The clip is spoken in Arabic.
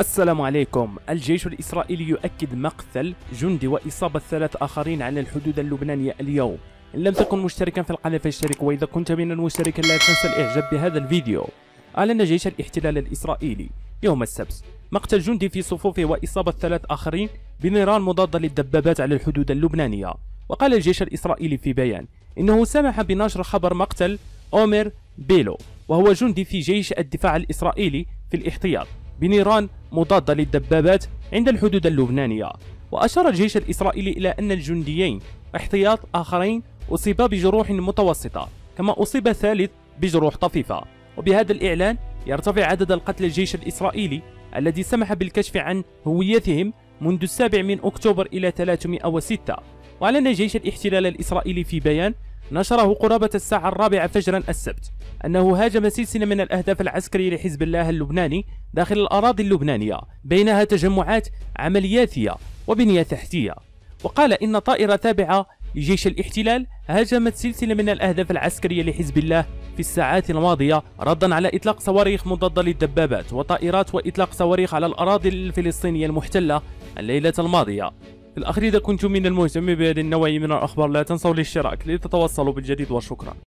السلام عليكم. الجيش الإسرائيلي يؤكد مقتل جندي وإصابة 3 آخرين على الحدود اللبنانية اليوم. إن لم تكن مشتركا في القناة فاشترك، وإذا كنت من المشتركين لا تنسى الإعجاب بهذا الفيديو. أعلن جيش الاحتلال الإسرائيلي يوم السبت مقتل جندي في صفوفه وإصابة 3 آخرين بنيران مضادة للدبابات على الحدود اللبنانية. وقال الجيش الإسرائيلي في بيان إنه سمح بنشر خبر مقتل أومر بيلو، وهو جندي في جيش الدفاع الإسرائيلي في الاحتياط، بنيران مضادة للدبابات عند الحدود اللبنانية. وأشار الجيش الإسرائيلي إلى أن الجنديين احتياط آخرين أصيبا بجروح متوسطة، كما أصيب ثالث بجروح طفيفة. وبهذا الإعلان يرتفع عدد القتلى الجيش الإسرائيلي الذي سمح بالكشف عن هويتهم منذ 7 أكتوبر إلى 306. وأعلن جيش الاحتلال الإسرائيلي في بيان نشره قرابة الساعة 4 فجرا السبت أنه هاجم سلسلة من الأهداف العسكرية لحزب الله اللبناني داخل الأراضي اللبنانية، بينها تجمعات عملياتية وبنية تحتية. وقال إن طائرة تابعة لجيش الاحتلال هاجمت سلسلة من الأهداف العسكرية لحزب الله في الساعات الماضية، ردا على إطلاق صواريخ مضادة للدبابات وطائرات وإطلاق صواريخ على الأراضي الفلسطينية المحتلة الليلة الماضية. في الأخير، إذا كنتم من المهتمين بهذه النوعية من الأخبار لا تنسوا الاشتراك لتتوصلوا بالجديد، وشكرا.